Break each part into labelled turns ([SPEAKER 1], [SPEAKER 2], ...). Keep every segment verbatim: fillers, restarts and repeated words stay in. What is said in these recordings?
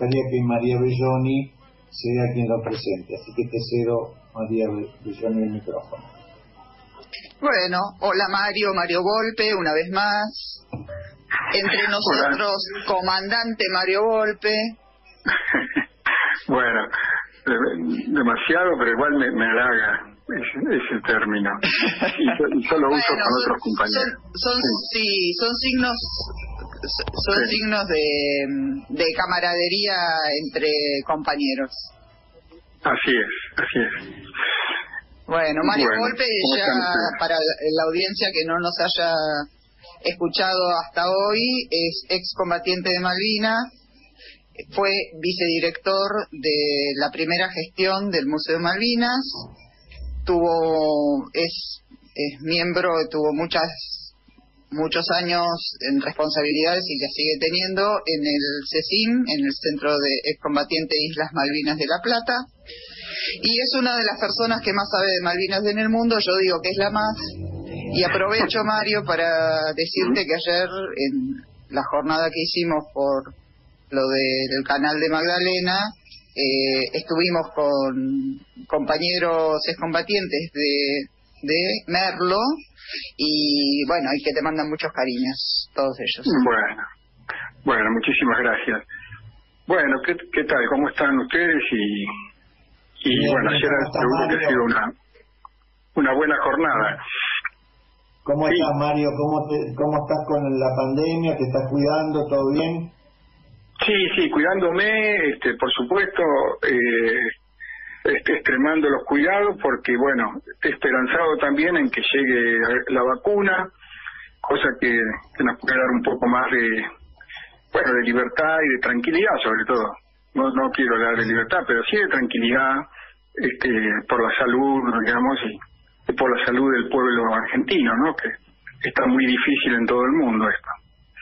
[SPEAKER 1] gustaría que María Belloni sea quien lo presente. Así que te cedo, María Belloni, el micrófono.
[SPEAKER 2] Bueno, hola Mario, Mario Volpe, una vez más. Entre nosotros, hola. Comandante Mario Volpe.
[SPEAKER 3] Bueno, demasiado, pero igual me, me halaga ese, ese término. Y yo, y yo lo
[SPEAKER 2] bueno,
[SPEAKER 3] uso con
[SPEAKER 2] son,
[SPEAKER 3] otros compañeros.
[SPEAKER 2] Son, son sí. sí, son signos son sí. signos de, de camaradería entre compañeros.
[SPEAKER 3] Así es, así es.
[SPEAKER 2] Bueno, Mario
[SPEAKER 3] bueno,
[SPEAKER 2] Volpe, ya para la audiencia que no nos haya escuchado hasta hoy, es excombatiente de Malvinas, fue vicedirector de la primera gestión del Museo de Malvinas, tuvo es, es miembro, tuvo muchas muchos años en responsabilidades y las sigue teniendo en el CECIM, en el Centro de Excombatiente Islas Malvinas de La Plata, y es una de las personas que más sabe de Malvinas en el mundo. Yo digo que es la más, y aprovecho, Mario, para decirte que ayer en la jornada que hicimos por lo del canal de Magdalena, eh, estuvimos con compañeros excombatientes de, de Merlo, y bueno, y que te mandan muchos cariños, todos ellos.
[SPEAKER 3] Bueno, bueno, muchísimas gracias. Bueno, ¿qué, qué tal? ¿Cómo están ustedes? Y Y bien, bueno, ayer seguro que ha sido una una buena jornada.
[SPEAKER 1] ¿Cómo
[SPEAKER 3] sí.
[SPEAKER 1] estás, Mario? ¿Cómo, te, ¿Cómo estás con la pandemia? ¿Te estás cuidando? ¿Todo bien?
[SPEAKER 3] Sí, sí, cuidándome, este, por supuesto, eh, este, extremando los cuidados, porque, bueno, esperanzado también en que llegue la vacuna, cosa que, que nos puede dar un poco más de, bueno, de libertad y de tranquilidad, sobre todo. No, no quiero hablar de libertad, pero sí de tranquilidad, este, por la salud, digamos, y, y por la salud del pueblo argentino, ¿no? Que está muy difícil en todo el mundo esto.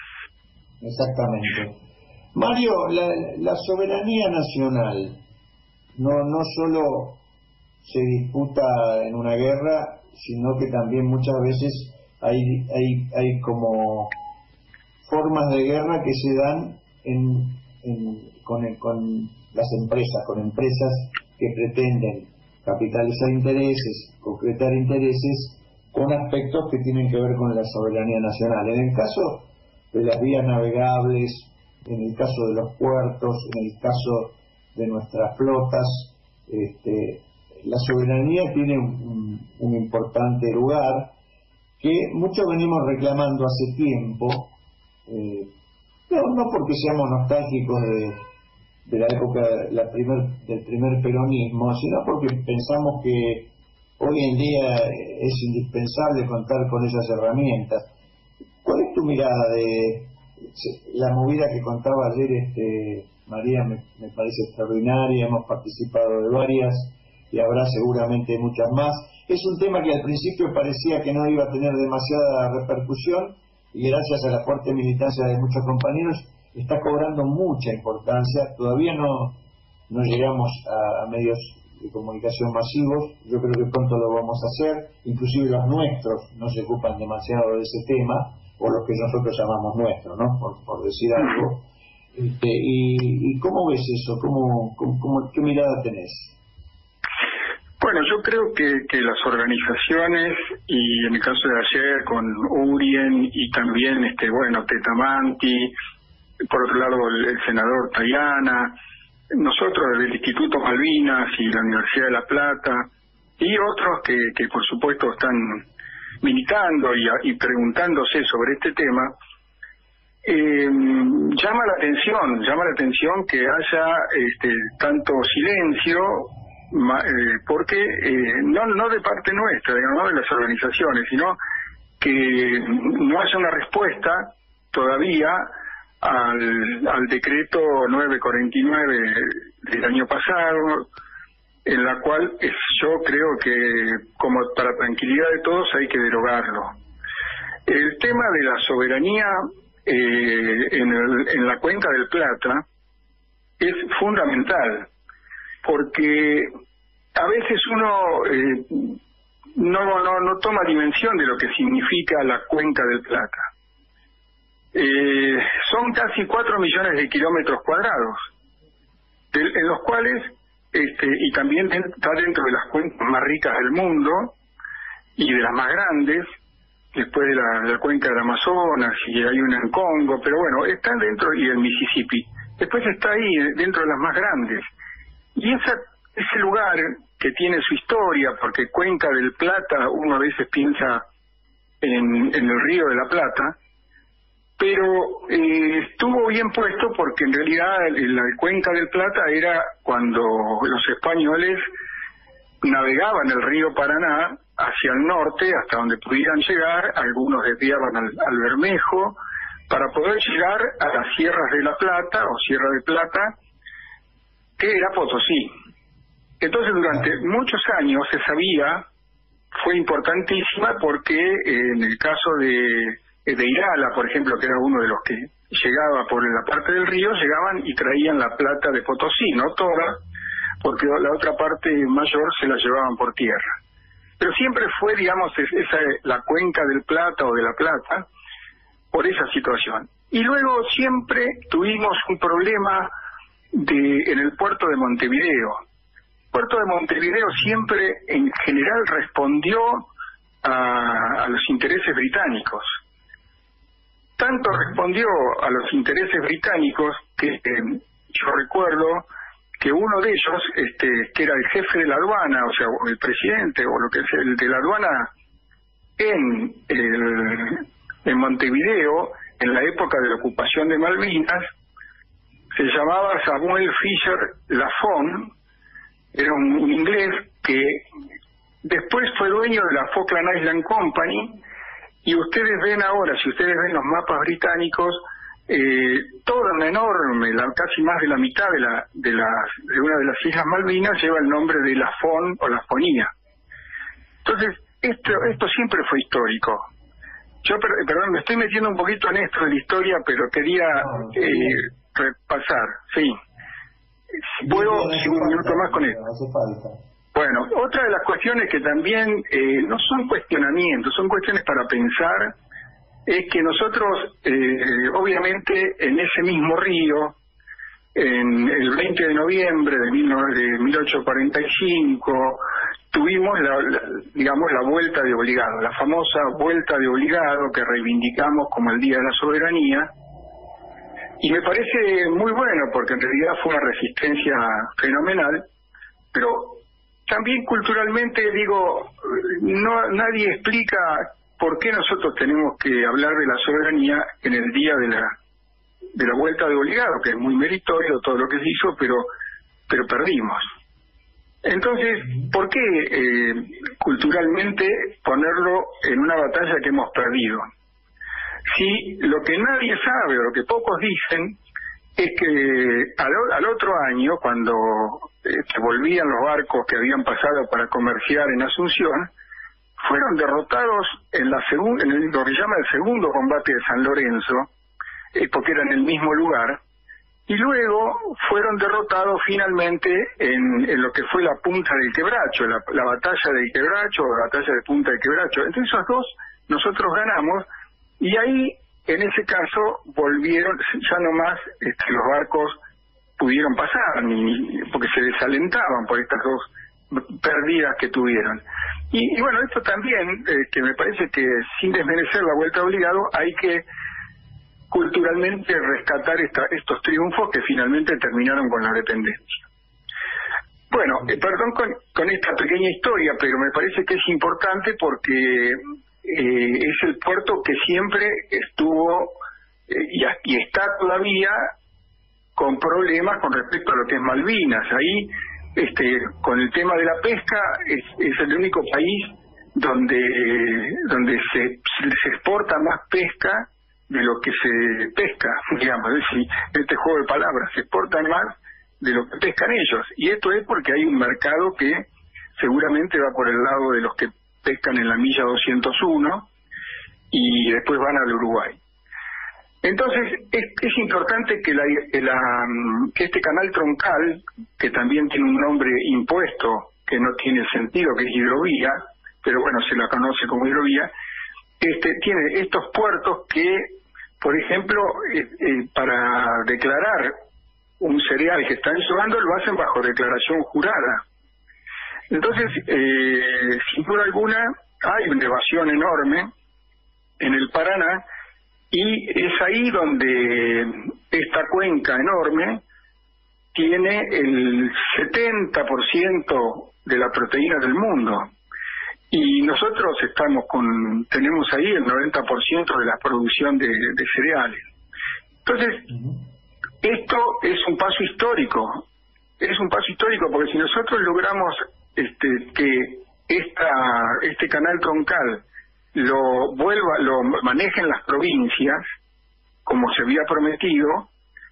[SPEAKER 1] Exactamente. Mario, la, la soberanía nacional no no solo se disputa en una guerra, sino que también muchas veces hay hay hay como formas de guerra que se dan en, en Con, el, con las empresas, con empresas que pretenden capitalizar intereses, concretar intereses, con aspectos que tienen que ver con la soberanía nacional. En el caso de las vías navegables, en el caso de los puertos, en el caso de nuestras flotas, este, la soberanía tiene un, un importante lugar que muchos venimos reclamando hace tiempo, eh, no, no porque seamos nostálgicos de de la época la primer, del primer peronismo, sino porque pensamos que hoy en día es indispensable contar con esas herramientas. ¿Cuál es tu mirada de la movida que contaba ayer este María? Me, me parece extraordinaria, hemos participado de varias y habrá seguramente muchas más. Es un tema que al principio parecía que no iba a tener demasiada repercusión, y gracias a la fuerte militancia de muchos compañeros está cobrando mucha importancia. Todavía no no llegamos a, a medios de comunicación masivos, yo creo que pronto lo vamos a hacer, inclusive los nuestros no se ocupan demasiado de ese tema, o los que nosotros llamamos nuestros, ¿no? Por, por decir algo. Este, y, ¿Y cómo ves eso? ¿Cómo, cómo, cómo, qué mirada tenés?
[SPEAKER 3] Bueno, yo creo que, que las organizaciones, y en el caso de ayer con Urien y también, este bueno, Tetamanti, por otro lado el, el senador Tayana, nosotros desde el Instituto Malvinas y la Universidad de La Plata, y otros que, que por supuesto están militando y, y preguntándose sobre este tema, eh, llama la atención, llama la atención que haya este, tanto silencio, ma, eh, porque eh, no, no de parte nuestra, digamos, no de las organizaciones, sino que no haya una respuesta todavía al, al decreto novecientos cuarenta y nueve del año pasado, en la cual es, yo creo que como para tranquilidad de todos hay que derogarlo. El tema de la soberanía eh, en, el, en la cuenca del Plata es fundamental, porque a veces uno eh, no, no, no toma dimensión de lo que significa la cuenca del Plata. Eh, son casi cuatro millones de kilómetros cuadrados. de, en los cuales, este, y también está dentro de las cuencas más ricas del mundo y de las más grandes, después de la, de la cuenca del Amazonas, y hay una en Congo, pero bueno, está dentro, y el Mississippi. Después está ahí, dentro de las más grandes. Y esa, ese lugar que tiene su historia, porque Cuenca del Plata, uno a veces piensa en, en el Río de la Plata, pero eh, estuvo bien puesto porque en realidad la Cuenca del Plata era cuando los españoles navegaban el río Paraná hacia el norte, hasta donde pudieran llegar, algunos desviaban al, al Bermejo, para poder llegar a las Sierras de la Plata, o Sierra de Plata, que era Potosí. Entonces durante muchos años se sabía, fue importantísima porque eh, en el caso de, de Irala, por ejemplo, que era uno de los que llegaba por la parte del río, llegaban y traían la plata de Potosí, no toda, porque la otra parte mayor se la llevaban por tierra. Pero siempre fue, digamos, esa la Cuenca del Plata o de la Plata, por esa situación. Y luego siempre tuvimos un problema de en el puerto de Montevideo. El puerto de Montevideo siempre, en general, respondió a, a los intereses británicos. Tanto respondió a los intereses británicos que eh, yo recuerdo que uno de ellos, este, que era el jefe de la aduana, o sea, el presidente, o lo que es el de la aduana en, el, en Montevideo, en la época de la ocupación de Malvinas, se llamaba Samuel Fisher Lafon, era un, un inglés que después fue dueño de la Falkland Island Company, y ustedes ven ahora, si ustedes ven los mapas británicos, eh, toda una enorme, la, casi más de la mitad de la de, las, de una de las Islas Malvinas lleva el nombre de Lafon o Lafonía. Entonces, esto esto siempre fue histórico. Yo, per, perdón, me estoy metiendo un poquito en esto de la historia, pero quería eh, repasar, sí. Si puedo, si un minuto más con esto.
[SPEAKER 1] Hace falta.
[SPEAKER 3] Bueno, otra de las cuestiones que también eh, no son cuestionamientos, son cuestiones para pensar, es que nosotros, eh, obviamente, en ese mismo río, en el veinte de noviembre de, mil, de mil ochocientos cuarenta y cinco, tuvimos, la, la, digamos, la vuelta de obligado, la famosa vuelta de obligado que reivindicamos como el Día de la Soberanía, y me parece muy bueno porque en realidad fue una resistencia fenomenal, pero también culturalmente, digo, no nadie explica por qué nosotros tenemos que hablar de la soberanía en el día de la de la vuelta de obligado, que es muy meritorio todo lo que se hizo, pero pero perdimos. Entonces, ¿por qué eh, culturalmente ponerlo en una batalla que hemos perdido? Si lo que nadie sabe o lo que pocos dicen es que al, al otro año, cuando este, volvían los barcos que habían pasado para comerciar en Asunción, fueron derrotados en la segunda, en el, lo que llama el segundo combate de San Lorenzo, eh, porque era en el mismo lugar, y luego fueron derrotados finalmente en, en lo que fue la Punta del Quebracho, la, la batalla del Quebracho o la batalla de Punta del Quebracho. Entre esos dos nosotros ganamos, y ahí en ese caso volvieron, ya no más este, los barcos pudieron pasar, ni, porque se desalentaban por estas dos pérdidas que tuvieron. Y, y bueno, esto también, eh, que me parece que sin desmerecer la vuelta obligado, hay que culturalmente rescatar esta, estos triunfos que finalmente terminaron con la dependencia. Bueno, eh, perdón con, con esta pequeña historia, pero me parece que es importante porque eh, es el puerto que siempre estuvo eh, y, y está todavía con problemas con respecto a lo que es Malvinas. Ahí, este, con el tema de la pesca, es, es el único país donde eh, donde se, se exporta más pesca de lo que se pesca, digamos, es decir, este juego de palabras, se exporta más de lo que pescan ellos, y esto es porque hay un mercado que seguramente va por el lado de los que pescan en la milla doscientos uno y después van al Uruguay. Entonces es, es importante que, la, la, que este canal troncal, que también tiene un nombre impuesto que no tiene sentido, que es hidrovía, pero bueno, se la conoce como hidrovía, este tiene estos puertos que, por ejemplo, eh, eh, para declarar un cereal que están llevando, lo hacen bajo declaración jurada. Entonces, eh, sin duda alguna, hay una evasión enorme en el Paraná, y es ahí donde esta cuenca enorme tiene el setenta por ciento de la proteína del mundo. Y nosotros estamos con, tenemos ahí el noventa por ciento de la producción de, de cereales. Entonces, esto es un paso histórico, es un paso histórico, porque si nosotros logramos este, que esta, este canal troncal lo vuelva, lo manejen las provincias, como se había prometido,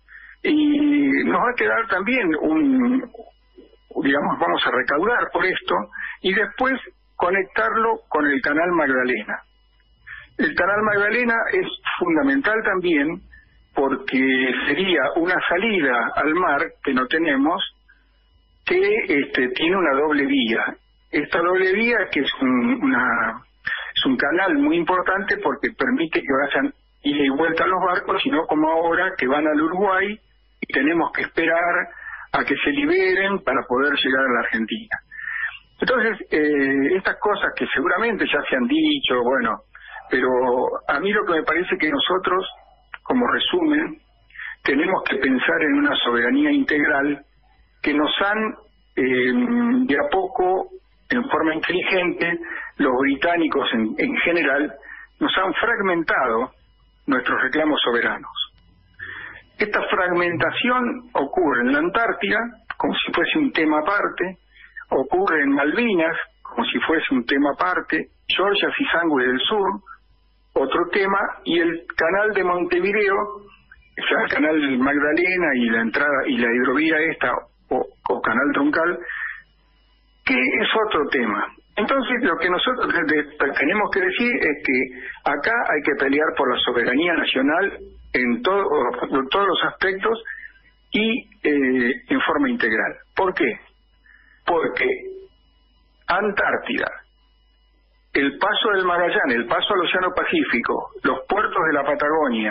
[SPEAKER 3] y nos va a quedar también un, digamos, vamos a recaudar por esto, y después conectarlo con el canal Magdalena. El canal Magdalena es fundamental también porque sería una salida al mar que no tenemos, que este, tiene una doble vía. Esta doble vía, que es un, una, es un canal muy importante porque permite que vayan ida y vuelta los barcos, y no como ahora que van al Uruguay y tenemos que esperar a que se liberen para poder llegar a la Argentina. Entonces, eh, estas cosas que seguramente ya se han dicho, bueno, pero a mí lo que me parece que nosotros, como resumen, tenemos que pensar en una soberanía integral que nos han, eh, de a poco, en forma inteligente, los británicos en, en general, nos han fragmentado nuestros reclamos soberanos. Esta fragmentación ocurre en la Antártida, como si fuese un tema aparte, ocurre en Malvinas, como si fuese un tema aparte, Georgia y Sandwich del Sur, otro tema, y el canal de Montevideo, o sea, el canal Magdalena y la entrada y la hidrovía esta, o, o canal troncal, que es otro tema. Entonces, lo que nosotros de, de, tenemos que decir es que acá hay que pelear por la soberanía nacional en, todo, en todos los aspectos y eh, en forma integral. ¿Por qué? Porque Antártida, el paso del Magallanes, el paso al Océano Pacífico, los puertos de la Patagonia,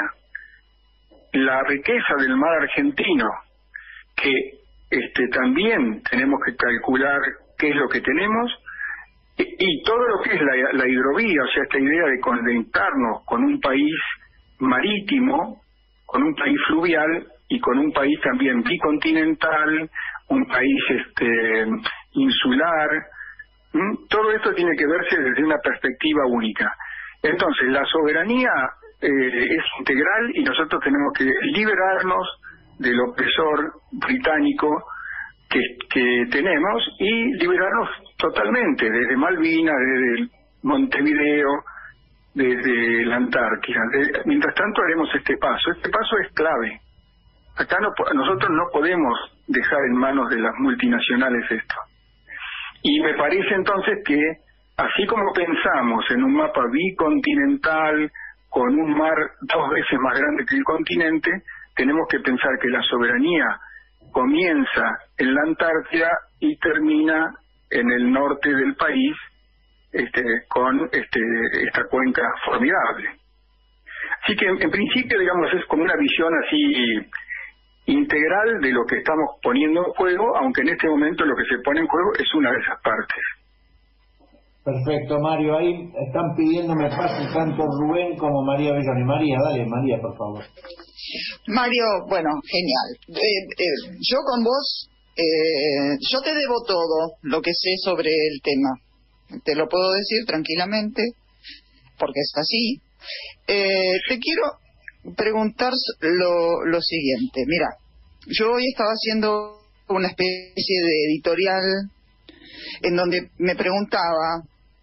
[SPEAKER 3] la riqueza del mar argentino, que este, también tenemos que calcular qué es lo que tenemos, y, y todo lo que es la, la hidrovía, o sea, esta idea de conectarnos con un país marítimo, con un país fluvial y con un país también bicontinental, un país este insular. ¿Mm? Todo esto tiene que verse desde una perspectiva única. Entonces, la soberanía eh, es integral, y nosotros tenemos que liberarnos del opresor británico que, que tenemos, y liberarnos totalmente, desde Malvinas, desde Montevideo, desde la Antártida. De, mientras tanto haremos este paso. Este paso es clave. Acá no, nosotros no podemos dejar en manos de las multinacionales esto. Y me parece entonces que, así como pensamos en un mapa bicontinental, con un mar dos veces más grande que el continente, tenemos que pensar que la soberanía comienza en la Antártida y termina en el norte del país, este, con este, esta cuenca formidable. Así que, en, en principio, digamos, es como una visión así integral de lo que estamos poniendo en juego, aunque en este momento lo que se pone en juego es una de esas partes.
[SPEAKER 1] Perfecto, Mario. Ahí están pidiéndome pase tanto Rubén como María Belloni. María, dale, María, por favor.
[SPEAKER 2] Mario, bueno, genial. Eh, eh, yo con vos, eh, yo te debo todo lo que sé sobre el tema. Te lo puedo decir tranquilamente, porque es así. Eh, te quiero preguntar lo, lo siguiente. Mira, yo hoy estaba haciendo una especie de editorial en donde me preguntaba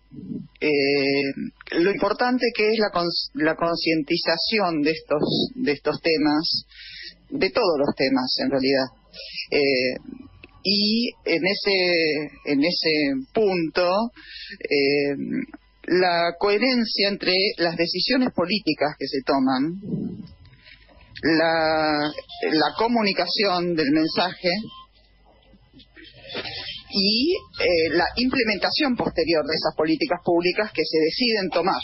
[SPEAKER 2] eh, lo importante que es la, cons la concientización de estos de estos temas, de todos los temas en realidad, eh, y en ese en ese punto eh, la coherencia entre las decisiones políticas que se toman, la, la comunicación del mensaje y eh, la implementación posterior de esas políticas públicas que se deciden tomar.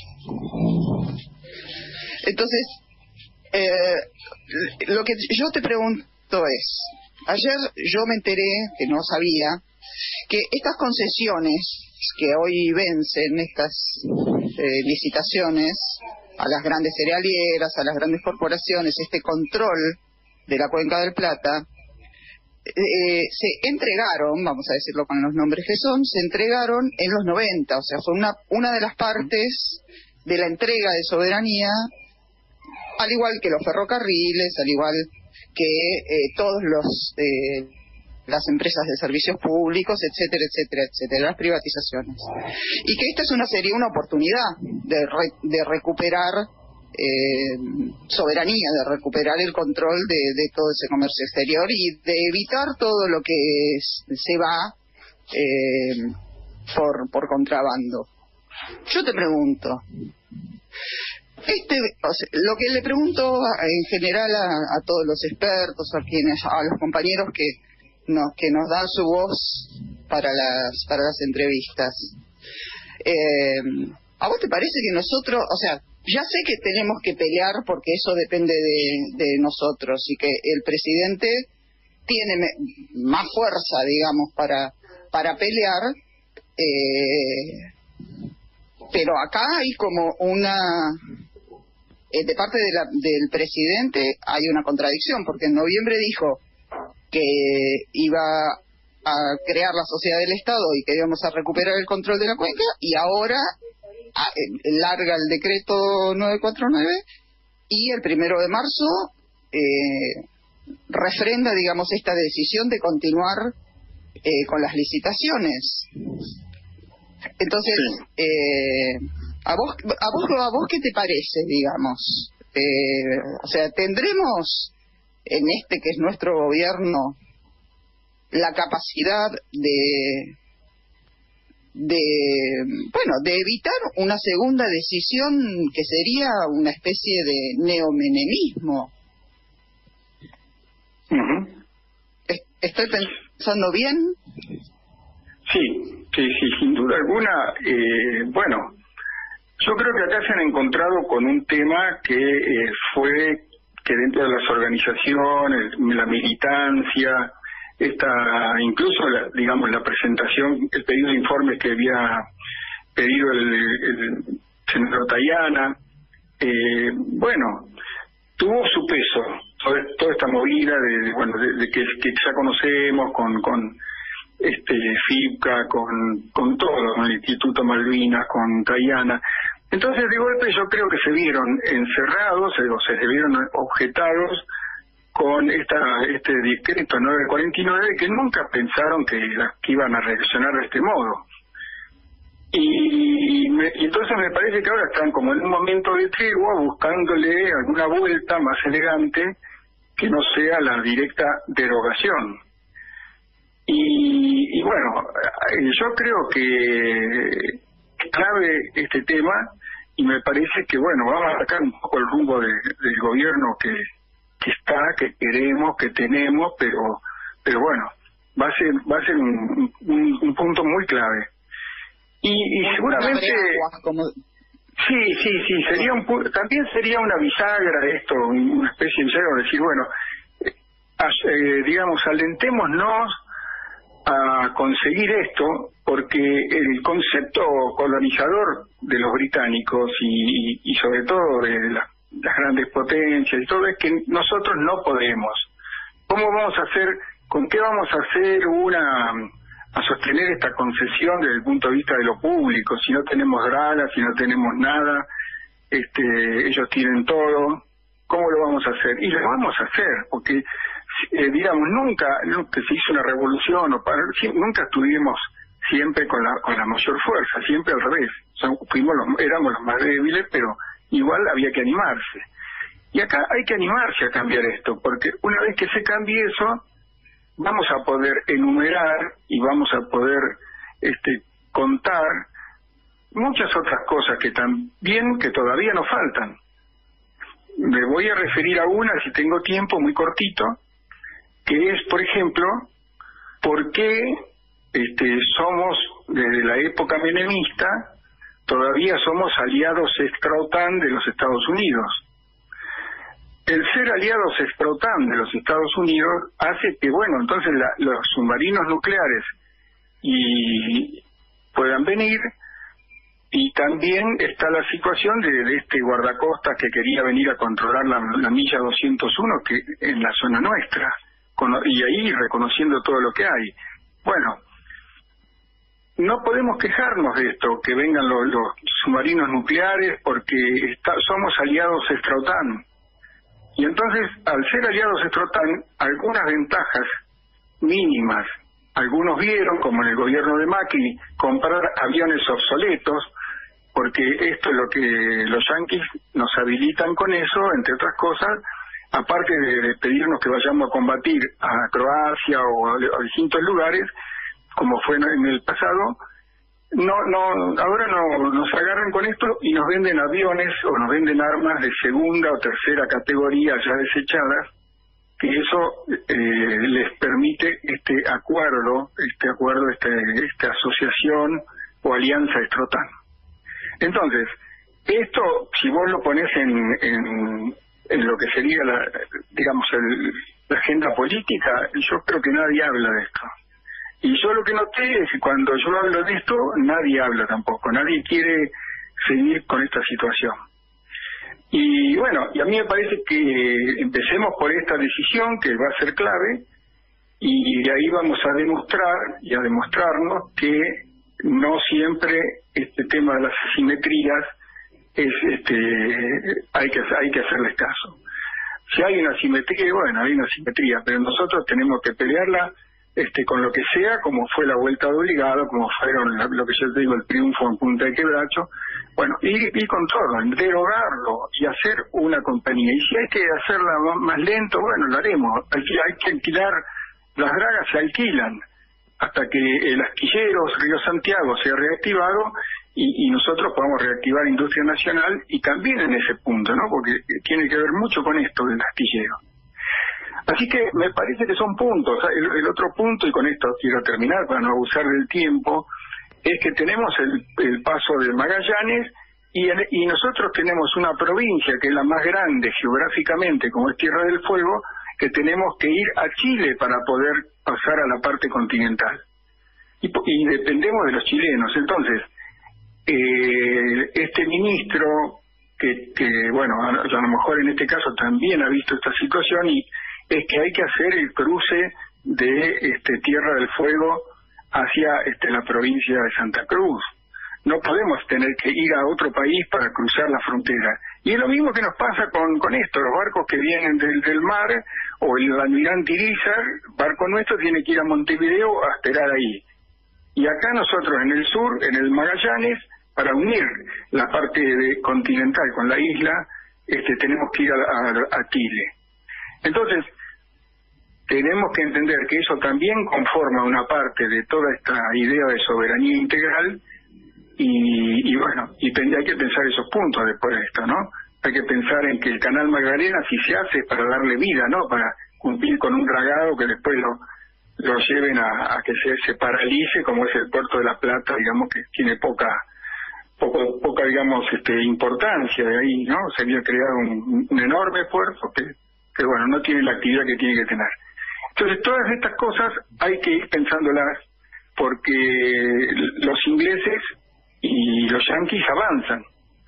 [SPEAKER 2] Entonces, eh, lo que yo te pregunto es, ayer yo me enteré, que no sabía, que estas concesiones que hoy vencen, estas eh, licitaciones a las grandes cerealieras, a las grandes corporaciones, este control de la Cuenca del Plata, eh, se entregaron, vamos a decirlo con los nombres que son, se entregaron en los noventa, o sea, fue una, una de las partes de la entrega de soberanía, al igual que los ferrocarriles, al igual que eh, todos los eh, las empresas de servicios públicos, etcétera, etcétera, etcétera, las privatizaciones. Y que esta es una sería una oportunidad de, re, de recuperar eh, soberanía, de recuperar el control de, de todo ese comercio exterior y de evitar todo lo que es, se va eh, por, por contrabando. Yo te pregunto, este, o sea, lo que le pregunto en general a, a todos los expertos, a quienes, a los compañeros que nos, que nos dan su voz para las, para las entrevistas, eh, ¿a vos te parece que nosotros, o sea, ya sé que tenemos que pelear porque eso depende de, de nosotros y que el presidente tiene me, más fuerza, digamos, para, para pelear, eh, pero acá hay como una, eh, de parte de la, del presidente hay una contradicción, porque en noviembre dijo que iba a crear la sociedad del Estado y que íbamos a recuperar el control de la cuenca, y ahora a, eh, larga el decreto novecientos cuarenta y nueve y el primero de marzo eh, refrenda, digamos, esta decisión de continuar eh, con las licitaciones. Entonces, sí. eh, ¿a vos, a vos, a vos qué te parece, digamos? Eh, o sea, ¿tendremos en este que es nuestro gobierno la capacidad de, de, bueno, de evitar una segunda decisión que sería una especie de neomenemismo?
[SPEAKER 3] Uh-huh.
[SPEAKER 2] ¿Estoy pensando bien?
[SPEAKER 3] Sí, sí, sí, sin duda alguna. Eh, bueno, yo creo que acá se han encontrado con un tema que eh, fue que dentro de las organizaciones, la militancia, esta, incluso la, digamos la presentación, el pedido de informes que había pedido el, el senador Tayana, eh, bueno, tuvo su peso toda, toda esta movida de, bueno, de, de que, que ya conocemos con con este FIPCA, con con todo, con el Instituto Malvinas, con Tayana. Entonces, de golpe, yo creo que se vieron encerrados, o se vieron objetados con esta este decreto novecientos cuarenta y nueve, que nunca pensaron que, que iban a reaccionar de este modo. Y, me, y entonces me parece que ahora están como en un momento de tregua, buscándole alguna vuelta más elegante que no sea la directa derogación. Y, y bueno, yo creo que clave este tema, y me parece que bueno, vamos a sacar un poco el rumbo de, del gobierno que, que está, que queremos, que tenemos, pero pero bueno, va a ser va a ser un, un, un punto muy clave. Y, y seguramente
[SPEAKER 2] como...
[SPEAKER 3] sí, sí, sí, sería un también sería una bisagra esto, una especie de bisagra, decir, bueno, eh, digamos, alentémonos a conseguir esto, porque el concepto colonizador de los británicos y, y sobre todo de la, las grandes potencias y todo es que nosotros no podemos. ¿Cómo vamos a hacer, con qué vamos a hacer una, a sostener esta concesión desde el punto de vista de lo público? Si no tenemos dragas, si no tenemos nada, este, ellos tienen todo, ¿cómo lo vamos a hacer? Y lo vamos a hacer, porque Eh, digamos, nunca, nunca se hizo una revolución, o para, nunca estuvimos siempre con la con la mayor fuerza, siempre al revés. O sea, fuimos los, éramos los más débiles, pero igual había que animarse. Y acá hay que animarse a cambiar esto, porque una vez que se cambie eso, vamos a poder enumerar y vamos a poder este contar muchas otras cosas que también, que todavía nos faltan. Me voy a referir a una, si tengo tiempo, muy cortito, que es, por ejemplo, por qué este, somos, desde la época menemista, todavía somos aliados extra-OTAN de los Estados Unidos. el ser aliados ex-PROTAN de los Estados Unidos hace que, bueno, entonces la, los submarinos nucleares y puedan venir, y también está la situación de, de este guardacostas que quería venir a controlar la, la milla doscientos uno que en la zona nuestra, con, y ahí reconociendo todo lo que hay. Bueno, no podemos quejarnos de esto, que vengan los, los submarinos nucleares, porque está, somos aliados extra-OTAN. Y entonces, al ser aliados extra-OTAN, algunas ventajas mínimas, algunos vieron, como en el gobierno de Macri, comprar aviones obsoletos, porque esto es lo que los yanquis nos habilitan con eso, entre otras cosas, aparte de, de pedirnos que vayamos a combatir a Croacia o a, a distintos lugares, como fue en el pasado, no, no, ahora no nos agarran con esto y nos venden aviones o nos venden armas de segunda o tercera categoría ya desechadas, que eso eh, les permite este acuerdo, este acuerdo, este, esta asociación o alianza extra-OTAN. Entonces, esto, si vos lo pones en, en, en lo que sería la, digamos, el, la agenda política, yo creo que nadie habla de esto. Y yo lo que noté es que cuando yo hablo de esto, nadie habla tampoco, nadie quiere seguir con esta situación. Y bueno, y a mí me parece que empecemos por esta decisión que va a ser clave, y de ahí vamos a demostrar y a demostrarnos que no siempre este tema de las asimetrías es este hay que hay que hacerles caso. Si hay una asimetría, bueno, hay una asimetría, pero nosotros tenemos que pelearla este con lo que sea, como fue la vuelta de obligado, como fueron la, lo que yo te digo, el triunfo en Punta de Quebracho, bueno, y, y con todo, derogarlo y hacer una compañía. Y si hay que hacerla más lento, bueno, lo haremos. Hay que, hay que alquilar, las dragas se alquilan hasta que el astillero Río Santiago sea reactivado y, y nosotros podamos reactivar industria nacional, y también en ese punto, ¿no? Porque tiene que ver mucho con esto del astillero. Así que me parece que son puntos. El, el otro punto, y con esto quiero terminar para no abusar del tiempo, es que tenemos el, el paso de Magallanes y, en, y nosotros tenemos una provincia que es la más grande geográficamente, como es Tierra del Fuego, que tenemos que ir a Chile para poder pasar a la parte continental. Y, y dependemos de los chilenos. Entonces, eh, este ministro, que, que bueno, a, a lo mejor en este caso también ha visto esta situación, y es que hay que hacer el cruce de este, Tierra del Fuego hacia este, la provincia de Santa Cruz. No podemos tener que ir a otro país para cruzar la frontera. Y es lo mismo que nos pasa con, con esto, los barcos que vienen del, del mar, o el almirante Irizar, barco nuestro tiene que ir a Montevideo a esperar ahí. Y acá nosotros en el sur, en el Magallanes, para unir la parte de continental con la isla, este, tenemos que ir a, a, a Chile. Entonces, tenemos que entender que eso también conforma una parte de toda esta idea de soberanía integral, y, y bueno, y hay que pensar esos puntos después de esto, ¿no? Hay que pensar en que el canal Magdalena, si se hace, para darle vida, ¿no? Para cumplir con un dragado que después lo, lo lleven a, a que se, se paralice, como es el Puerto de la Plata, digamos, que tiene poca, poco, poca, digamos, este, importancia de ahí, ¿no? Se había creado un, un enorme puerto que, que, bueno, no tiene la actividad que tiene que tener. Entonces, todas estas cosas hay que ir pensándolas, porque los ingleses y los yanquis avanzan.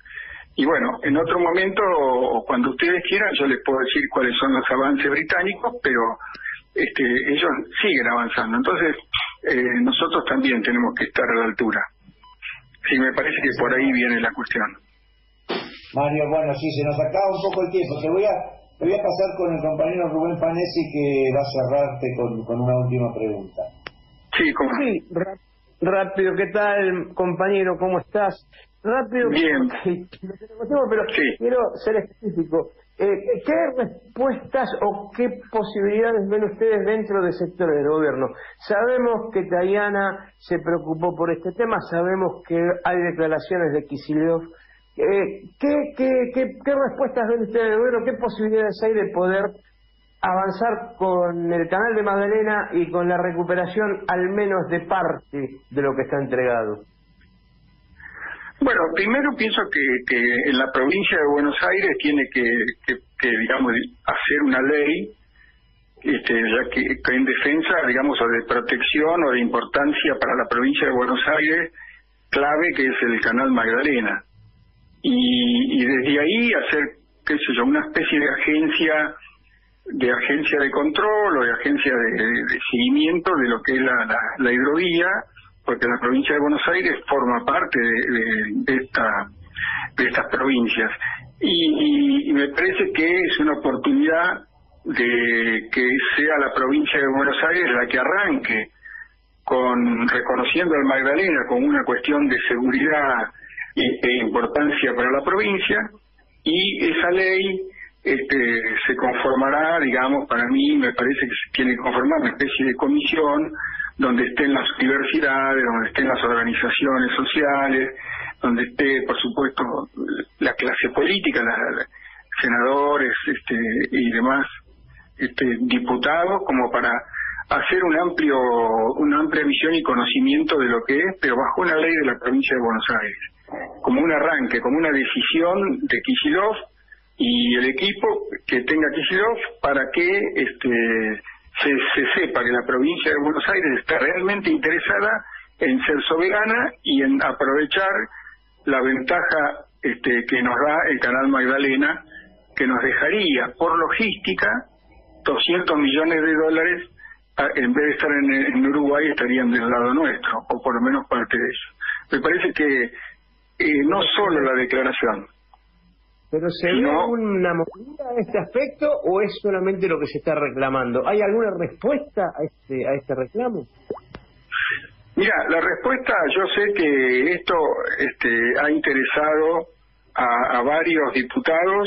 [SPEAKER 3] Y bueno, en otro momento, o cuando ustedes quieran, yo les puedo decir cuáles son los avances británicos, pero este, ellos siguen avanzando. Entonces, eh, nosotros también tenemos que estar a la altura. Sí, me parece que por ahí viene la cuestión.
[SPEAKER 1] Mario, bueno, sí, se nos acaba un poco el tiempo. Te voy a, te voy a pasar con el compañero Rubén Fanesi, que va a cerrarte con, con una última pregunta.
[SPEAKER 3] Sí, ¿cómo?
[SPEAKER 4] Sí, rápido, ¿qué tal, compañero? ¿Cómo estás? Rápido,
[SPEAKER 3] bien.
[SPEAKER 4] Pero
[SPEAKER 3] sí.
[SPEAKER 4] Quiero ser específico. Eh, ¿Qué respuestas o qué posibilidades ven ustedes dentro del sector del gobierno? Sabemos que Tajana se preocupó por este tema, sabemos que hay declaraciones de Kicillof. Eh, ¿qué, qué, qué, ¿Qué respuestas ven ustedes del gobierno? ¿Qué posibilidades hay de poder avanzar con el canal de Magdalena y con la recuperación al menos de parte de lo que está entregado?
[SPEAKER 3] Bueno, primero pienso que, que en la provincia de Buenos Aires tiene que, que, que, digamos, hacer una ley, este, ya que, que en defensa, digamos, o de protección o de importancia para la provincia de Buenos Aires, clave que es el Canal Magdalena. Y, y desde ahí hacer, qué sé yo, una especie de agencia de agencia de control o de agencia de, de seguimiento de lo que es la, la, la hidrovía, porque la provincia de Buenos Aires forma parte de, de, de esta de estas provincias. Y, y me parece que es una oportunidad de que sea la provincia de Buenos Aires la que arranque con reconociendo al Magdalena como una cuestión de seguridad e, e importancia para la provincia, y esa ley este se conformará, digamos, para mí me parece que se tiene que conformar una especie de comisión donde estén las universidades, donde estén las organizaciones sociales, donde esté, por supuesto, la clase política, los senadores este, y demás este, diputados, como para hacer un amplio, una amplia visión y conocimiento de lo que es, pero bajo una ley de la provincia de Buenos Aires, como un arranque, como una decisión de Kicillof y el equipo que tenga Kicillof para que este se, se sepa que la provincia de Buenos Aires está realmente interesada en ser soberana y en aprovechar la ventaja este, que nos da el Canal Magdalena, que nos dejaría por logística doscientos millones de dólares, a, en vez de estar en, en Uruguay estarían del lado nuestro, o por lo menos parte de eso. Me parece que eh, no solo la declaración.
[SPEAKER 4] ¿Pero se ve
[SPEAKER 3] No.
[SPEAKER 4] alguna movida a este aspecto o es solamente lo que se está reclamando? ¿Hay alguna respuesta a este a este reclamo?
[SPEAKER 3] Mira, la respuesta, yo sé que esto este, ha interesado a, a varios diputados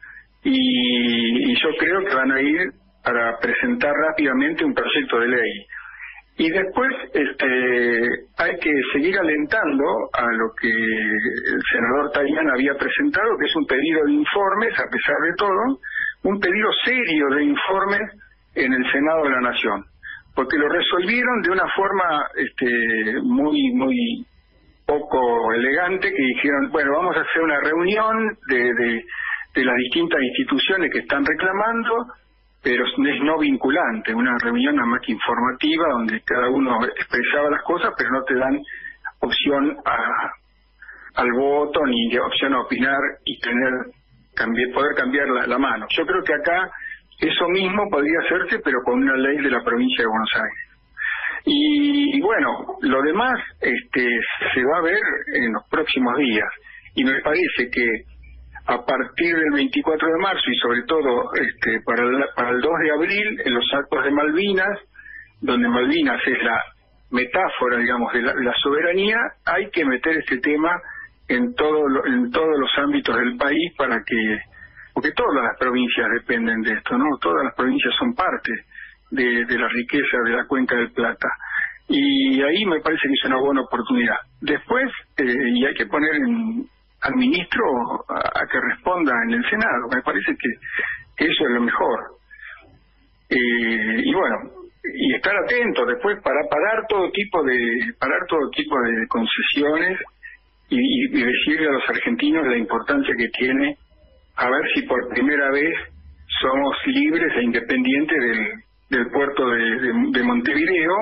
[SPEAKER 3] y, y yo creo que van a ir para presentar rápidamente un proyecto de ley. Y después este, hay que seguir alentando a lo que el senador Tayana había presentado, que es un pedido de informes, a pesar de todo, un pedido serio de informes en el Senado de la Nación, porque lo resolvieron de una forma este, muy, muy poco elegante, que dijeron, bueno, vamos a hacer una reunión de, de, de las distintas instituciones que están reclamando, pero es no vinculante, una reunión nada más que informativa, donde cada uno expresaba las cosas, pero no te dan opción a, al voto, ni opción a opinar y tener cambiar, poder cambiar la, la mano. Yo creo que acá eso mismo podría hacerse, pero con una ley de la provincia de Buenos Aires. Y, y bueno, lo demás este, se va a ver en los próximos días, y me parece que a partir del veinticuatro de marzo y sobre todo este, para, el, para el dos de abril, en los actos de Malvinas, donde Malvinas es la metáfora, digamos, de la, la soberanía, hay que meter este tema en, todo lo, en todos los ámbitos del país para que, porque todas las provincias dependen de esto, ¿no? Todas las provincias son parte de, de la riqueza de la Cuenca del Plata. Y ahí me parece que es una buena oportunidad. Después, eh, y hay que poner en al ministro a, a que responda en el Senado. Me parece que, que eso es lo mejor. Eh, y bueno, y estar atentos después para parar todo tipo de parar todo tipo de concesiones y, y decirle a los argentinos la importancia que tiene, a ver si por primera vez somos libres e independientes del, del puerto de, de, de Montevideo,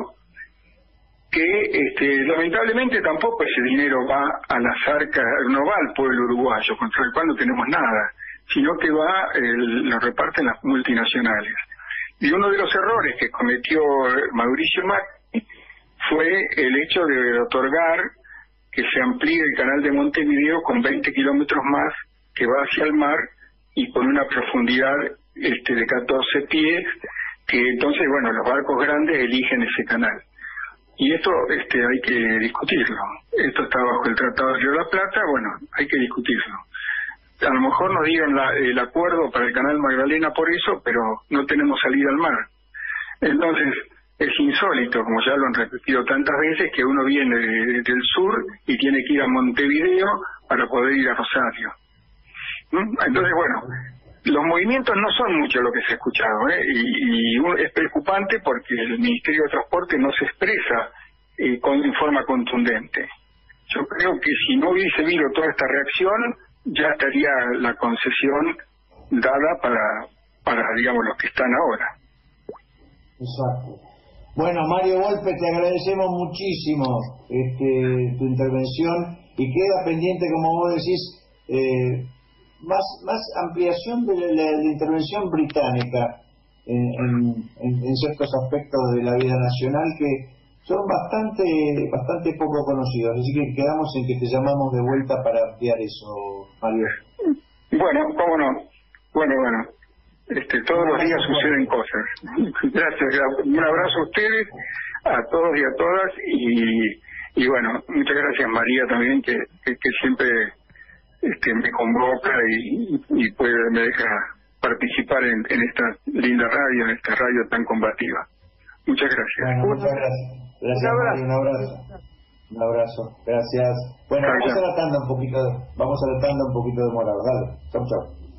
[SPEAKER 3] que este, lamentablemente tampoco ese dinero va a las arcas, no va al pueblo uruguayo, contra el cual no tenemos nada, sino que va, el, lo reparten las multinacionales. Y uno de los errores que cometió Mauricio Macri fue el hecho de otorgar que se amplíe el canal de Montevideo con veinte kilómetros más, que va hacia el mar y con una profundidad este, de catorce pies, que entonces, bueno, los barcos grandes eligen ese canal. Y esto este, hay que discutirlo. Esto está bajo el Tratado de Río de la Plata, bueno, hay que discutirlo. A lo mejor nos dieron la, el acuerdo para el Canal Magdalena por eso, pero no tenemos salida al mar. Entonces, es insólito, como ya lo han repetido tantas veces, que uno viene de, de, del sur y tiene que ir a Montevideo para poder ir a Rosario. ¿Mm? Entonces, bueno, los movimientos no son mucho lo que se ha escuchado, ¿eh? y, y es preocupante porque el Ministerio de Transporte no se expresa eh, con, en forma contundente. Yo creo que si no hubiese habido toda esta reacción, ya estaría la concesión dada para, para digamos, los que están ahora.
[SPEAKER 1] Exacto. Bueno, Mario Volpe, te agradecemos muchísimo este, tu intervención y queda pendiente, como vos decís, eh, más más ampliación de la, de la intervención británica en, en, en, en ciertos aspectos de la vida nacional que son bastante bastante poco conocidos. Así que quedamos en que te llamamos de vuelta para ampliar eso, Mario.
[SPEAKER 3] Bueno, cómo no. Bueno, bueno. Este, todos los días suceden cosas. Gracias, un abrazo a ustedes, a todos y a todas, y, y bueno, muchas gracias María también, que, que, que siempre este, me convoca y, y puede, me deja participar en, en esta linda radio, en esta radio tan combativa. Muchas gracias.
[SPEAKER 1] Bueno, muchas gracias. Gracias,
[SPEAKER 4] un
[SPEAKER 1] Mario, un abrazo. Un abrazo, gracias. Bueno, vamos a la tanda un poquito, vamos a la tanda un poquito de moral, dale. Chau, chau.